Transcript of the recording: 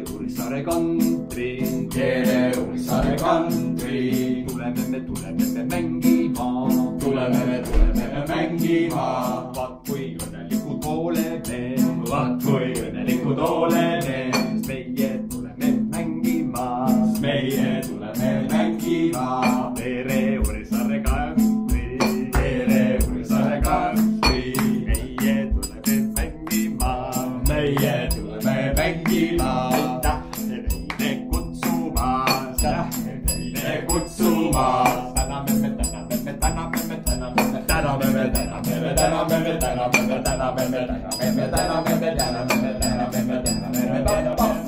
Urissaare country, tere Urissaare country. Tulemme mängimaa, tuleme mängima. vaat kui õnnelikud oleme, Vaat kui õnnelikud oleme, meie tuleme mängima. meie tuleme mängima. tere Urissaare country, tere Urissaare country. meie tuleme mängima. meie tuleme mängima. Teine kutsumas, Teine kutsumas. Täname.